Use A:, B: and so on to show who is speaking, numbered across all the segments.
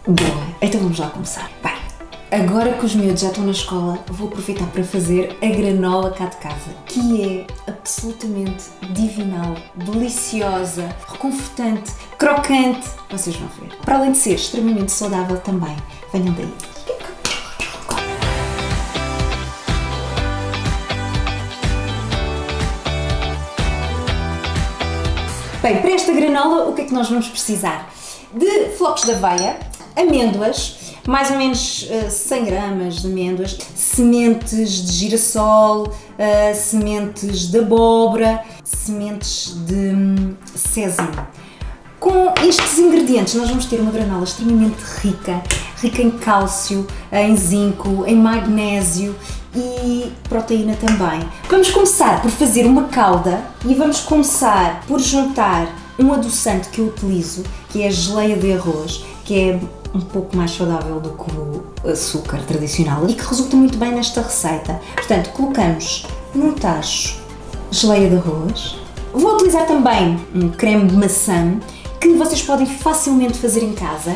A: Boa, então vamos lá começar. Bem, agora que os miúdos já estão na escola, vou aproveitar para fazer a granola cá de casa, que é absolutamente divinal, deliciosa, reconfortante, crocante. Vocês vão ver. Para além de ser extremamente saudável também. Venham daí. Bem, para esta granola, o que é que nós vamos precisar? De flocos de aveia, amêndoas, mais ou menos 100 gramas de amêndoas, sementes de girassol, sementes de abóbora, sementes de sésamo. Com estes ingredientes nós vamos ter uma granola extremamente rica em cálcio, em zinco, em magnésio e proteína também. Vamos começar por fazer uma calda e vamos começar por juntar um adoçante que eu utilizo, que é a geleia de arroz, que é um pouco mais saudável do que o açúcar tradicional e que resulta muito bem nesta receita. Portanto, colocamos num tacho geleia de arroz. Vou utilizar também um creme de maçã, que vocês podem facilmente fazer em casa,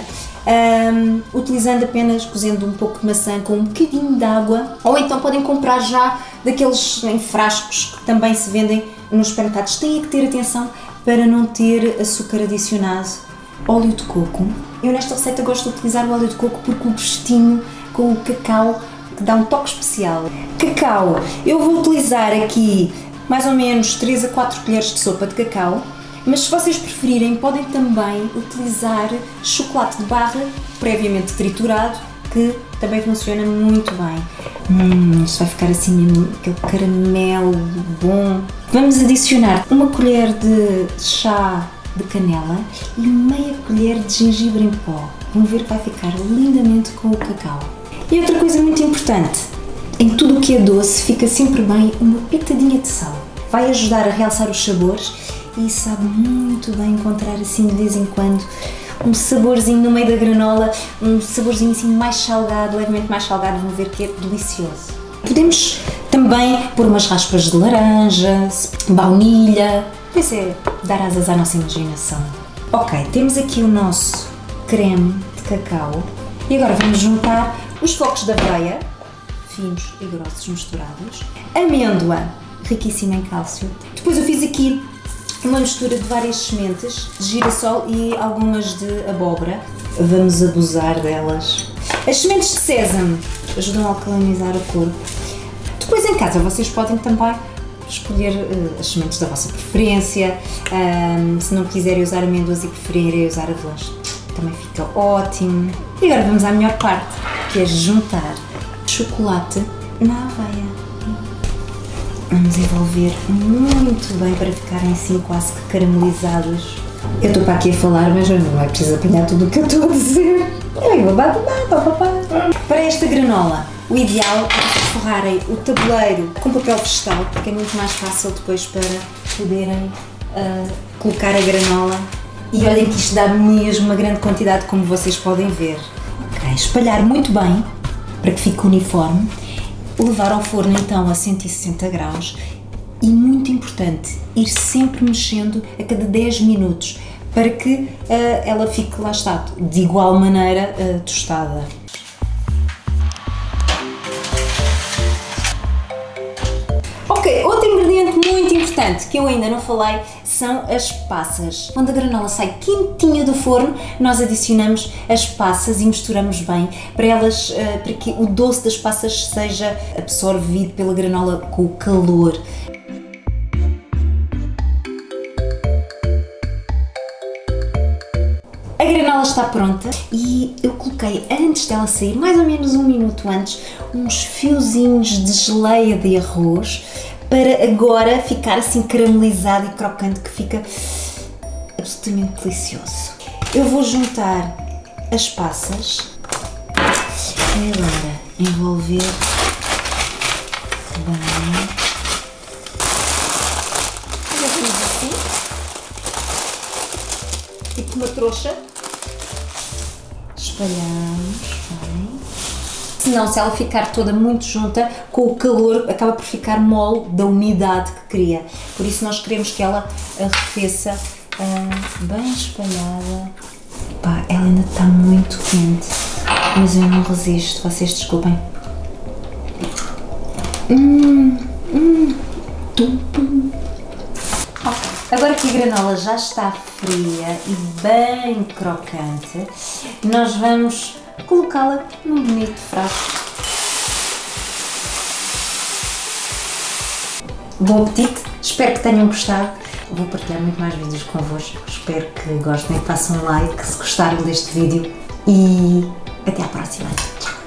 A: utilizando apenas, cozendo um pouco de maçã com um bocadinho de água, ou então podem comprar já daqueles em frascos que também se vendem nos supermercados. Têm que ter atenção para não ter açúcar adicionado. Óleo de coco. Eu nesta receita gosto de utilizar o óleo de coco porque o gostinho com o cacau que dá um toque especial. Cacau, eu vou utilizar aqui mais ou menos 3 a 4 colheres de sopa de cacau, mas se vocês preferirem podem também utilizar chocolate de barra previamente triturado, que também funciona muito bem. Isto vai ficar assim mesmo, aquele caramelo bom. Vamos adicionar uma colher de chá de canela e meia colher de gengibre em pó. Vão ver que vai ficar lindamente com o cacau. E outra coisa muito importante, em tudo o que é doce fica sempre bem uma pitadinha de sal. Vai ajudar a realçar os sabores e sabe muito bem encontrar assim de vez em quando um saborzinho no meio da granola, um saborzinho assim mais salgado, levemente mais salgado, vão ver que é delicioso. Podemos também pôr umas raspas de laranja, baunilha, pois é, dar asas à nossa imaginação. Ok, temos aqui o nosso creme de cacau e agora vamos juntar os flocos de aveia, finos e grossos misturados, amêndoa, riquíssima em cálcio. Depois eu fiz aqui uma mistura de várias sementes de girassol e algumas de abóbora. Vamos abusar delas. As sementes de sésamo ajudam a alcalinizar o corpo. Depois em casa vocês podem também escolher as sementes da vossa preferência. Se não quiserem usar amêndoas e preferirem usar avelãs, também fica ótimo. E agora vamos à melhor parte, que é juntar chocolate na aveia. Vamos envolver muito bem para ficarem assim quase que caramelizados. Eu estou para aqui a falar, mas não é preciso apanhar tudo o que eu estou a dizer. Para esta granola, o ideal é vocês forrarem o tabuleiro com papel vegetal, porque é muito mais fácil depois para poderem colocar a granola. E olhem que isto dá mesmo uma grande quantidade, como vocês podem ver. Okay. Espalhar muito bem, para que fique uniforme. Levar ao forno então a 160 graus e, muito importante, ir sempre mexendo a cada 10 minutos para que ela fique, lá está, de igual maneira tostada. Ok, outro ingrediente muito importante que eu ainda não falei são as passas. Quando a granola sai quentinha do forno, nós adicionamos as passas e misturamos bem para que o doce das passas seja absorvido pela granola com o calor. A granola está pronta e eu coloquei, antes dela sair, mais ou menos 1 minuto antes, uns fiozinhos de geleia de arroz para agora ficar assim caramelizado e crocante, que fica absolutamente delicioso. Eu vou juntar as passas e agora envolver bem. Assim, tipo uma trouxa. Espalhamos bem. Senão, se ela ficar toda muito junta, com o calor acaba por ficar mole da umidade que cria. Por isso nós queremos que ela arrefeça bem espalhada. Pá, ela ela ainda está muito quente, mas eu não resisto, vocês desculpem. Ok, agora que a granola já está fria e bem crocante, nós vamos colocá-la num bonito frasco. Bom apetite, espero que tenham gostado. Vou partilhar muito mais vídeos convosco, espero que gostem, façam um like se gostaram deste vídeo e até à próxima. Tchau!